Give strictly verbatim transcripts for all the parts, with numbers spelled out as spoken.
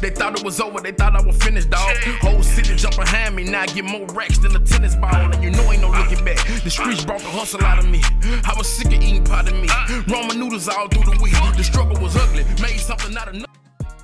They thought it was over, they thought I was finished, dog. Whole city jump behind me, now I get more racks than a tennis ball. And you know ain't no looking back. The streets brought the hustle out of me. I was sick of eating pot of meat. Ramen noodles all through the week. The struggle was ugly, made something out of nothing.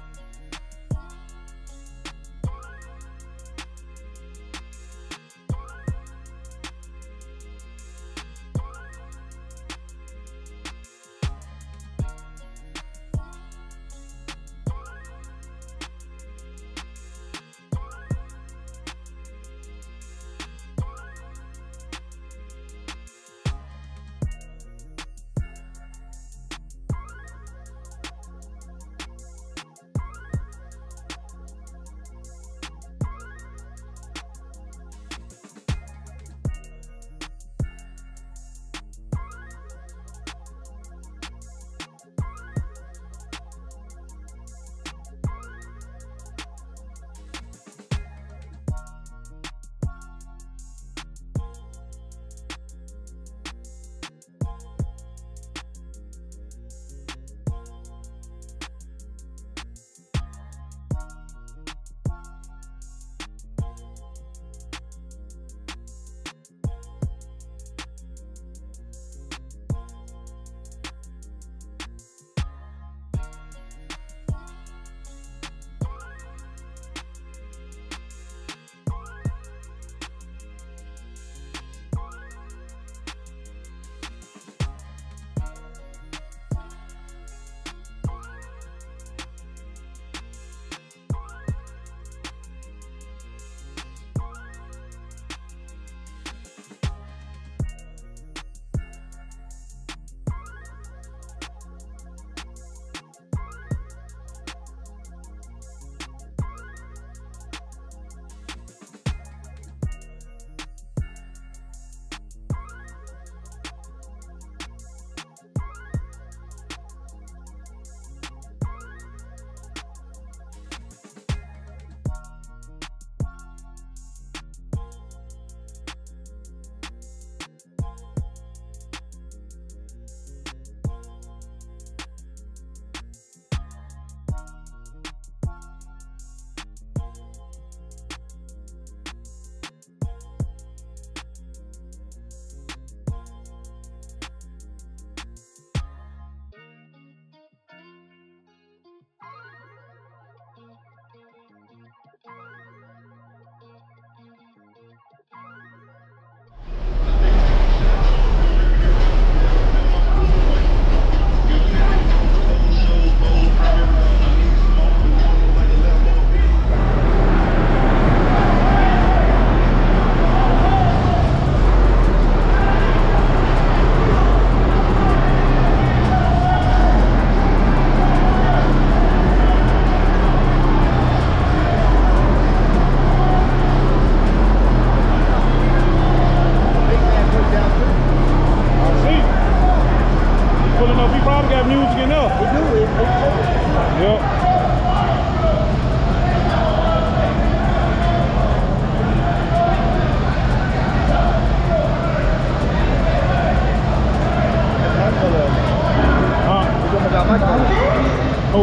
Oh.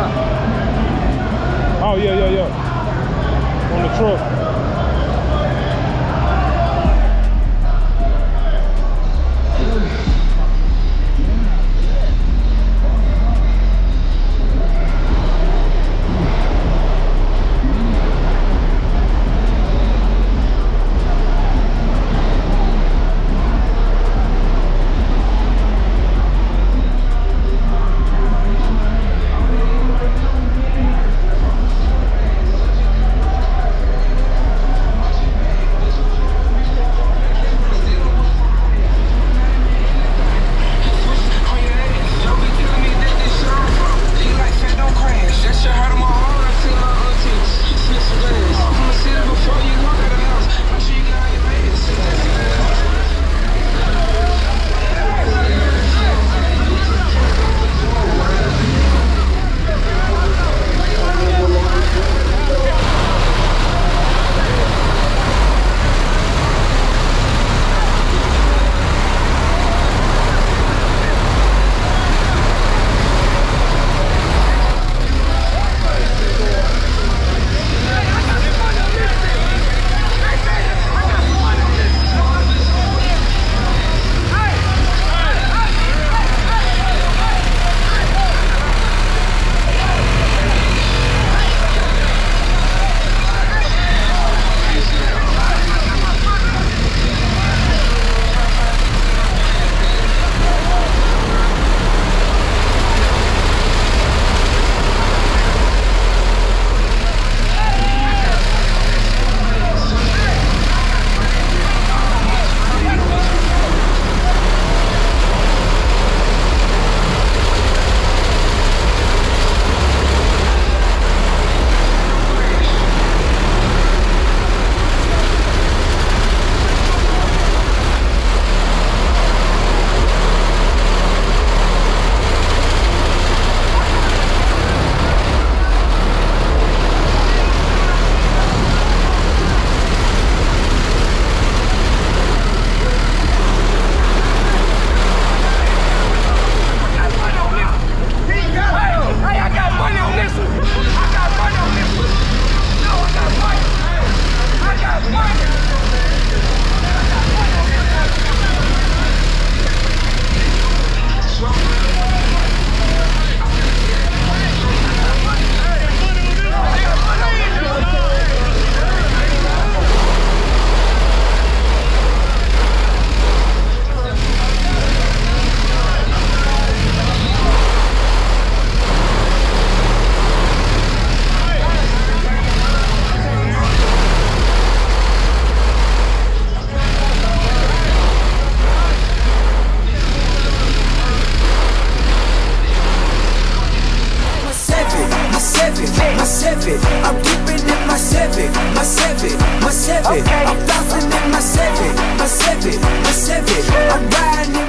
Oh, yeah, yeah, yeah. On the truck. Civic. I'm dipping in my Civic, my Civic, my Civic.